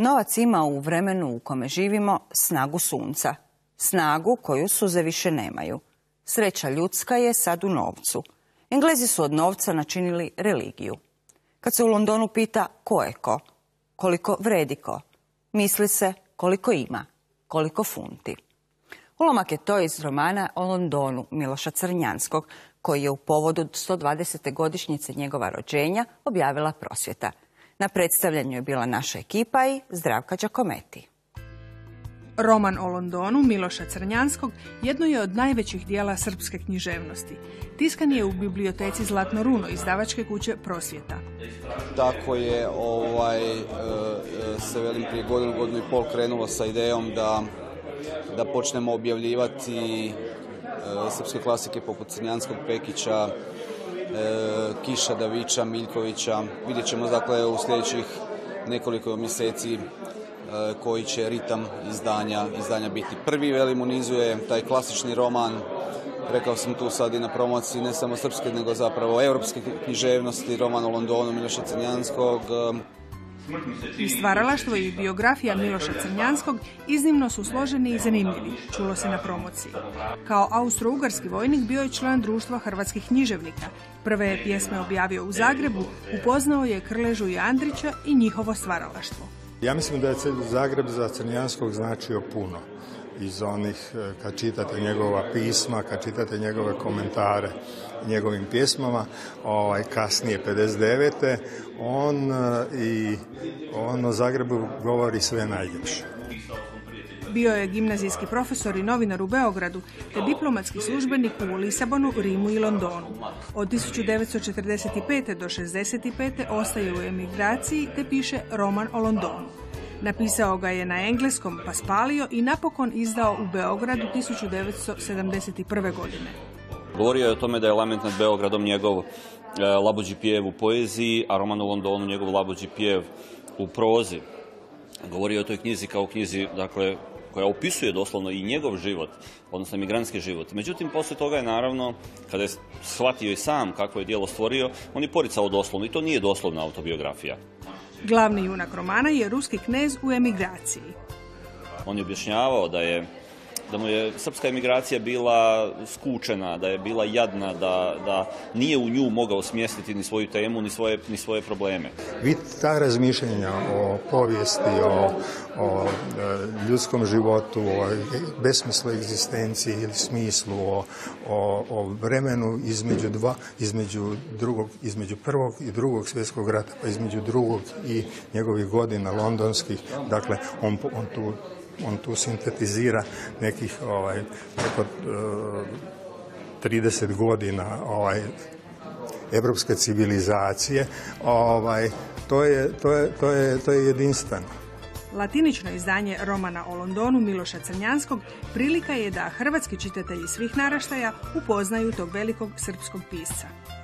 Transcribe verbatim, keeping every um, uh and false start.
Novac ima u vremenu u kome živimo snagu sunca, snagu koju suze više nemaju. Sreća ljudska je sad u novcu. Englezi su od novca načinili religiju. Kad se u Londonu pita ko je ko, koliko vredi ko, misli se koliko ima, koliko funti. Ulomak je to iz romana o Londonu Miloša Crnjanskog, koji je u povodu sto dvadesete godišnjice njegova rođenja objavila Prosvjeta. Na predstavljanju je bila naša ekipa i Zdravka Đakometi. Roman o Londonu Miloša Crnjanskog jedno je od najvećih dijela srpske književnosti. Tiskan je u biblioteci Zlatno runo izdavačke kuće Prosvjeta. Tako je ovaj, se velim prije godinu, godinu i pol krenulo sa idejom da, da počnemo objavljivati srpske klasike poput Crnjanskog, Pekića, Kiša, Davića, Miljkovića. Vidjet ćemo dakle u sljedećih nekoliko mjeseci koji će ritam izdanja, izdanja biti. Prvi velim u nizu je taj klasični roman, rekao sam tu sad i na promociji, ne samo srpske, nego zapravo europske književnosti, roman o Londonu Miloša Crnjanskog. I stvaralaštvo i biografija Miloša Crnjanskog iznimno su složeni i zanimljivi, čulo se na promociji. Kao austro-ugarski vojnik bio je član društva hrvatskih književnika. Prve je pjesme objavio u Zagrebu, upoznao je Krležu i Andrića i njihovo stvaralaštvo. Ja mislim da je Zagreb za Crnjanskog značio puno. Iz onih, kad čitate njegova pisma, kad čitate njegove komentare njegovim pjesmama, ovaj, kasnije pedeset devete on i on o Zagrebu govori sve najljepše. Bio je gimnazijski profesor i novinar u Beogradu, te diplomatski službenik u Lisabonu, Rimu i Londonu. Od tisuću devetsto četrdeset pete do šezdeset pete ostaje u emigraciji te piše roman o Londonu. Napisao ga je na engleskom pa spalio i napokon izdao u Beogradu tisuću devetsto sedamdeset prve godine. Govorio je o tome da je Lament nad Beogradom njegov e, labuđi pjev u poeziji, a roman o Londonu njegov labuđi pjev u prozi. Govorio je o toj knjizi kao knjizi, dakle, koja opisuje doslovno i njegov život, odnosno migrantski život. Međutim, poslije toga je naravno, kada je shvatio i sam kako je djelo stvorio, on je poricao doslovno i to nije doslovna autobiografija. Glavni junak romana je ruski knez u emigraciji. On je objašnjavao da je da mu je srpska emigracija bila skučena, da je bila jadna, da, da nije u nju mogao smjestiti ni svoju temu, ni svoje, ni svoje probleme. Vidite ta razmišljenja o povijesti, o, o ljudskom životu, o besmislu egzistenciji ili smislu, o, o, o vremenu između dva, između drugog, između prvog i drugog svjetskog rata, pa između drugog i njegovih godina londonskih. Dakle, on, on tu On tu sintetizira nekih ovaj, preko uh, trideset godina ovaj, evropske civilizacije. Ovaj, to, je, to, je, to, je, to je jedinstveno. Latinično izdanje romana o Londonu Miloša Crnjanskog prilika je da hrvatski čitatelji svih naraštaja upoznaju tog velikog srpskog pisca.